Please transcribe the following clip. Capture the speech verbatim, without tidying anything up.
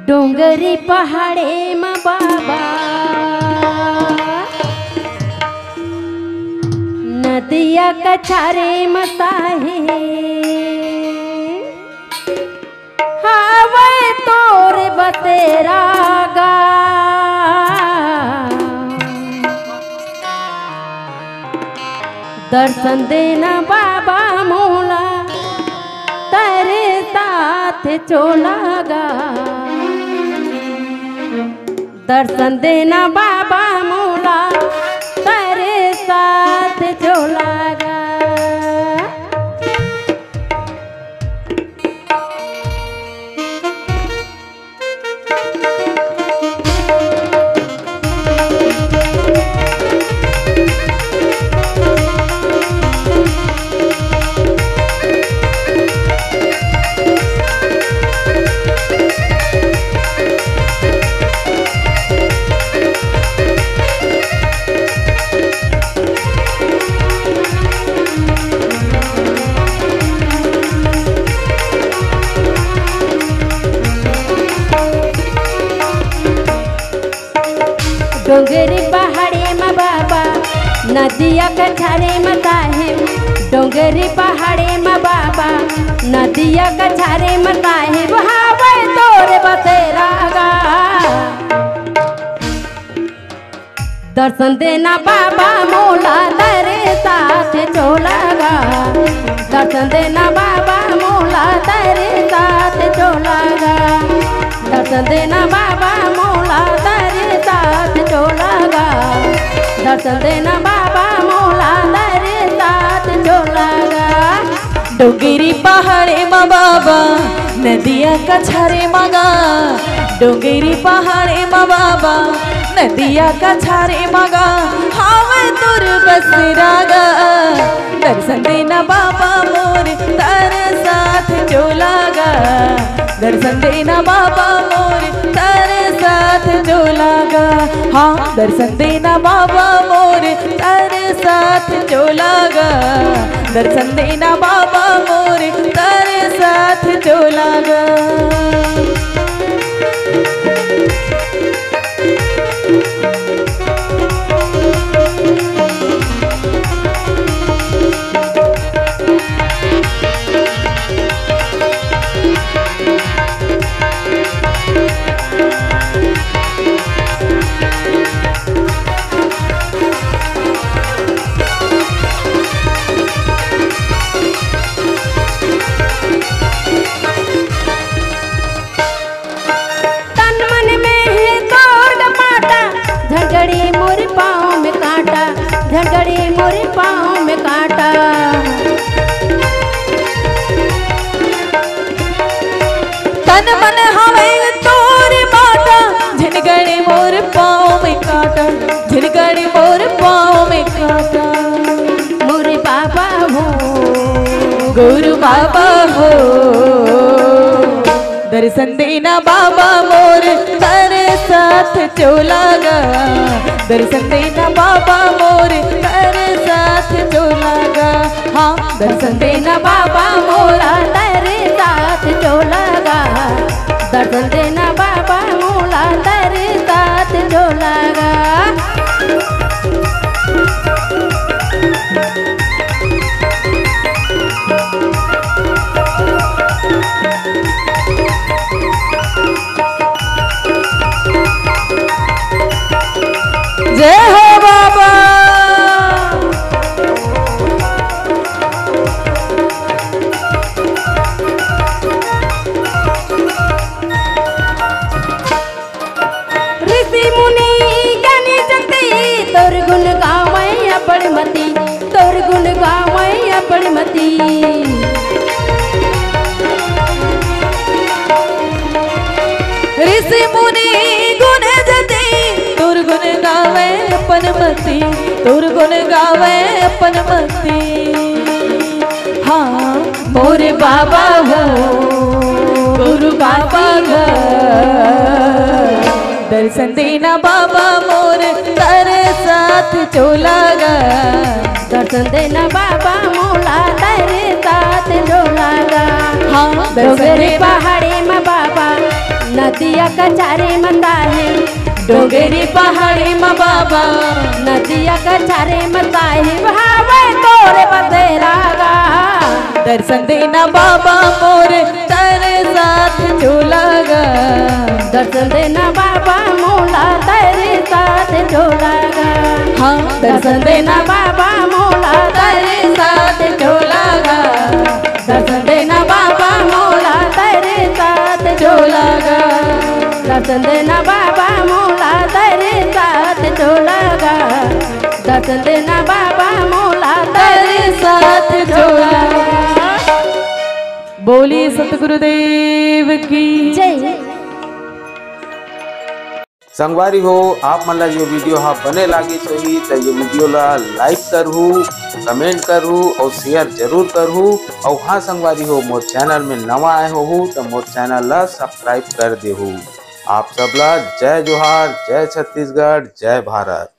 डोंगरी पहाड़े में बाबा नदिया कछारे मताहे हवे तोर बतेरा गा दर्शन देना बाबा मोला तेरे साथ चोलागा दर्शन देना बाबा मोला तेरे साथ चोलागा डोंगरी पहाड़े में बाबा नदिया कछारे मताहे डोंगरी पहाड़े में बाबा नदिया कछारे मताहे बहावे तोर बतेरा गा दर्शन देना बाबा मोला तेरे साथ चोलागा दर्शन देना बाबा मोला तेरे साथ चोलागा दर्शन देना बाबा मोला तेरे साथ चोलागा दर्शन देना बाबा मोला तेरे साथ चोलागा डोंगरी पहाड़े में बाबा नदिया कछारे मगा डोंगरी पहाड़े में बाबा नदिया कछारे मगा हावे तुर बसरागा दर्शन देना बाबा मोर तेरे साथ चोलागा दर्शन देना बाबा मोर तेरे साथ चोलागा हाँ दर्शन देना बाबा मोर तेरे साथ चोलागा दर्शन देना बाबा मोर तेरे साथ चोलागा झड़गड़ी मोरे पाँव में कांटा झड़गड़ी मोरे पाँव में कांटा तन मन हवे तोरे बाटा झड़गड़ी मोरे पाँव में कांटा झड़गड़ी मोरे पाँव में कांटा मोरे बाबा हो गुरु बाबा हो दर्शन देना बाबा मोर तेरे साथ चोलागा दर्शन देना बाबा मोर तेरे साथ चोलागा हाँ दर्शन देना बाबा मोला तेरे साथ चोलागा दर्शन देना बाबा मोला तेरे साथ चोलागा जय हो बाबा ऋषि मुनि ज्ञानी जगती तोर गुण गावै अपन मती तोर गुण गावै अपन मती ऋषि मुनि गुण जते तुर गुण गावे अपन मती तुर गुण गावे अपन मती हाँ मोरे बाबा हो गुरु बाबा हो दर्शन देना बाबा मोर तेरे साथ चोलागा दर्शन देना बाबा मोला तेरे साथ चोलागा हाँ डोंगरी पहाड़े में बाबा नदिया कचारे मता है डोंगरी पहाड़ी में बाबा नदिया कचारे मता है भावे तोरे बतेरा गा दर्शन देना बाबा मोर तेरे साथ झूलागा दर्शन देना बाबा मोला तेरे साथ झूलागा हाँ दर्शन देना बाबा मोला तेरे साथ झूलागा दर्शन देना बाबा मोला तेरे साथ झूलागा दर्शन देना बाबा मोला तेरे साथ झूलागा दर्शन देना बाबा मोला तेरे साथ झूलागा। बोली सतगुरुदेव की जय। संगवारी हो आप मन ला ये वीडियो हा बने लागी सही तो ये वीडियो ला लाइक करहू कमेंट करहू और शेयर जरूर करहू और हाँ संगवारी हो मोर चैनल में नवा आए हो तो मोर चैनल ला सब्सक्राइब कर देहू। आप सब ला जय जोहार, जय छत्तीसगढ़, जय भारत।